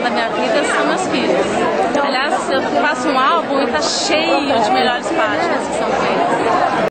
da minha vida são meus filhos. Aliás, eu faço um álbum e tá cheio de melhores páginas que são feitas.